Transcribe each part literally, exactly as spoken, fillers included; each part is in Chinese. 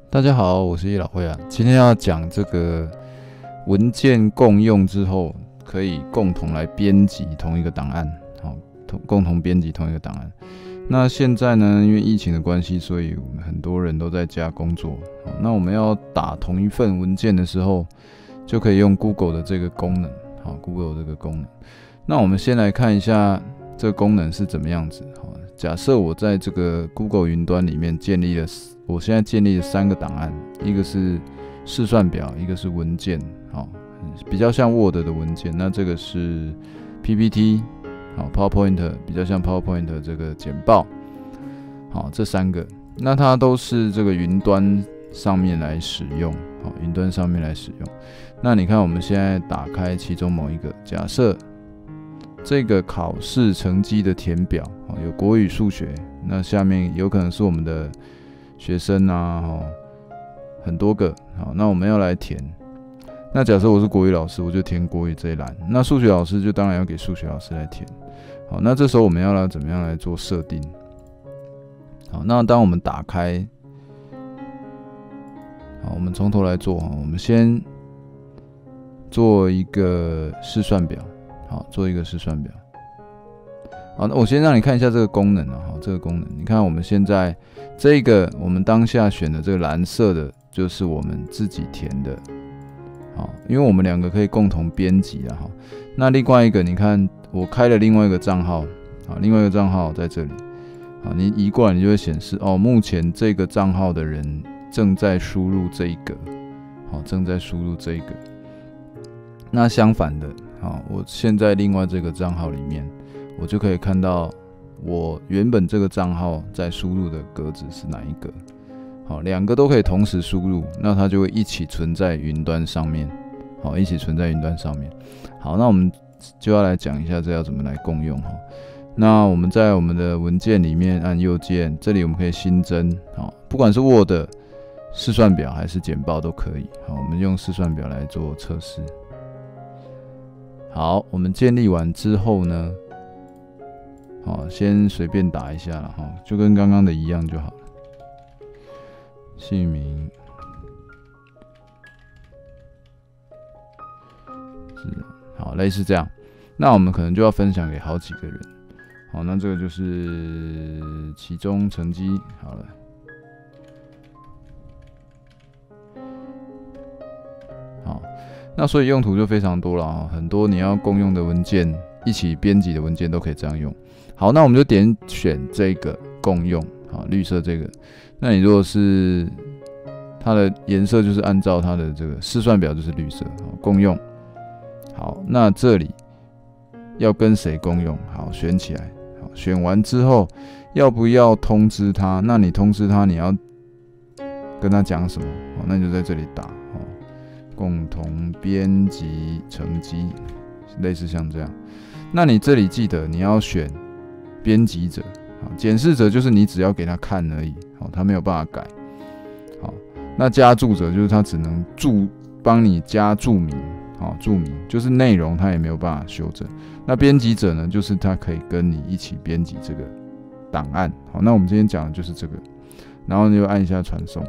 大家好，我是叶老辉啊。今天要讲这个文件共用之后，可以共同来编辑同一个档案，好，共同编辑同一个档案。那现在呢，因为疫情的关系，所以我们很多人都在家工作。好，那我们要打同一份文件的时候，就可以用 Google 的这个功能。好 ，Google 这个功能。那我们先来看一下这个功能是怎么样子。好，假设我在这个 Google 云端里面建立了。我现在建立了三个档案，一个是试算表，一个是文件，好，比较像 Word 的文件。那这个是 P P T， 好 ，PowerPoint 比较像 PowerPoint 这个简报，好，这三个，那它都是这个云端上面来使用，好，云端上面来使用。那你看，我们现在打开其中某一个，假设这个考试成绩的填表，好，有国语、数学，那下面有可能是我们的学生啊，很多个，好，那我们要来填。那假设我是国语老师，我就填国语这一栏。那数学老师就当然要给数学老师来填。好，那这时候我们要来怎么样来做设定？好，那当我们打开，好，我们从头来做。我们先做一个试算表，好，做一个试算表。好，那我先让你看一下这个功能啊，好，这个功能，你看我们现在这个我们当下选的这个蓝色的，就是我们自己填的，好，因为我们两个可以共同编辑啊，哈。那另外一个，你看我开了另外一个账号，好，另外一个账号在这里，好，你移过来，你就会显示哦，目前这个账号的人正在输入这一个，好，正在输入这一个。那相反的，好，我现在另外这个账号里面，我就可以看到我原本这个账号在输入的格子是哪一个。好，两个都可以同时输入，那它就会一起存在云端上面。好，一起存在云端上面。好，那我们就要来讲一下这要怎么来共用哈。那我们在我们的文件里面按右键，这里我们可以新增，好，不管是 Word 试算表还是简报都可以。好，我们用试算表来做测试。好，我们建立完之后呢，好，先随便打一下了哈，就跟刚刚的一样就好了。姓名是好，类似这样。那我们可能就要分享给好几个人。好，那这个就是期中成绩好了。好，那所以用途就非常多了啊，很多你要共用的文件，一起编辑的文件都可以这样用。好，那我们就点选这个共用，好，绿色这个。那你如果是它的颜色，就是按照它的这个试算表就是绿色，好，共用。好，那这里要跟谁共用？好，选起来。好，选完之后要不要通知他？那你通知他，你要跟他讲什么？好，那你就在这里打，好，共同编辑成绩，类似像这样。那你这里记得你要选编辑者，好，检视者就是你只要给他看而已，好，他没有办法改。好，那加注者就是他只能注帮你加注明，好，注明就是内容他也没有办法修正。那编辑者呢，就是他可以跟你一起编辑这个档案。好，那我们今天讲的就是这个，然后你就按一下传送。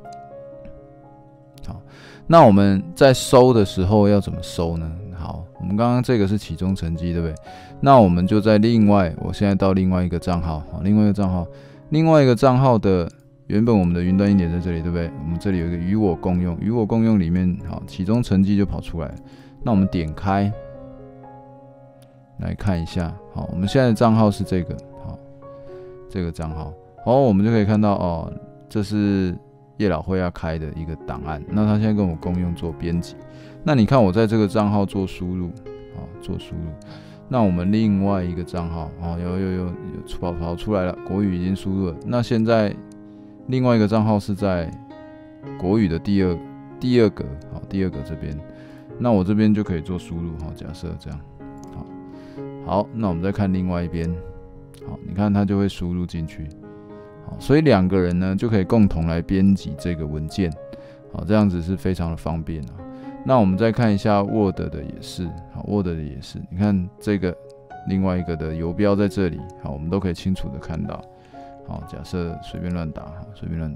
好，那我们在收的时候要怎么收呢？好，我们刚刚这个是期中成绩，对不对？那我们就在另外，我现在到另外一个账号，好，另外一个账号，另外一个账号的原本我们的云端硬碟在这里，对不对？我们这里有一个与我共用，与我共用里面，好，期中成绩就跑出来了。那我们点开来看一下，好，我们现在的账号是这个，好，这个账号，好，我们就可以看到哦，这是叶老辉要开的一个档案，那他现在跟我共用做编辑。那你看我在这个账号做输入，好，做输入。那我们另外一个账号，哦，有有有有跑跑出来了，国语已经输入了。那现在另外一个账号是在国语的第二第二格，好，第二格这边。那我这边就可以做输入，好，假设这样，好，好，那我们再看另外一边，好，你看它就会输入进去，好，所以两个人呢就可以共同来编辑这个文件，好，这样子是非常的方便啊。那我们再看一下 Word 的也是，好 ，Word 的也是，你看这个另外一个的游标在这里，好，我们都可以清楚的看到。好，假设随便乱打，随便乱打。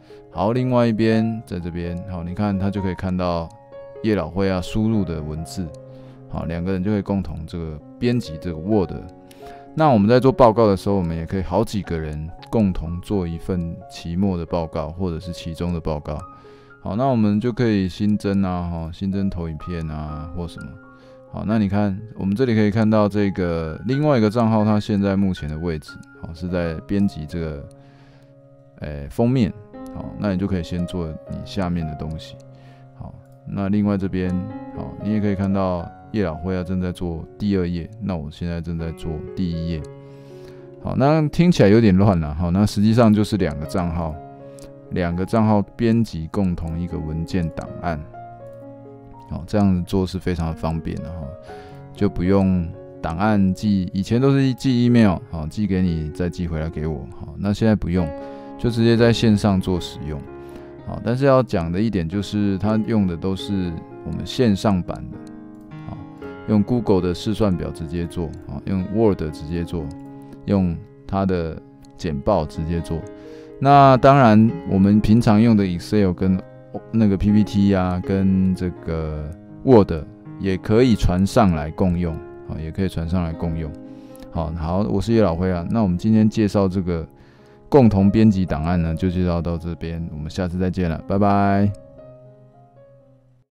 好，另外一边在这边，好，你看他就可以看到叶老辉啊输入的文字，好，两个人就可以共同这个编辑这个 Word。那我们在做报告的时候，我们也可以好几个人共同做一份期末的报告，或者是期中的报告。好，那我们就可以新增啊，新增投影片啊，或什么。好，那你看，我们这里可以看到这个另外一个账号，它现在目前的位置，好，是在编辑这个，诶、封面。好，那你就可以先做你下面的东西。好，那另外这边，好，你也可以看到叶老辉啊正在做第二页，那我现在正在做第一页。好，那听起来有点乱了。好，那实际上就是两个账号，两个账号编辑共同一个文件档案。好，这样子做是非常的方便的哈，就不用档案寄，以前都是寄 email， 好，寄给你再寄回来给我。好，那现在不用。就直接在线上做使用，好，但是要讲的一点就是，它用的都是我们线上版的，好，用 Google 的试算表直接做，好，用 Word 直接做，用它的简报直接做。那当然，我们平常用的 Excel 跟那个 P P T 啊，跟这个 Word 也可以传上来共用，好，也可以传上来共用。好，好，我是叶老辉啊，那我们今天介绍这个共同编辑档案呢，就介绍到这边，我们下次再见了，拜拜。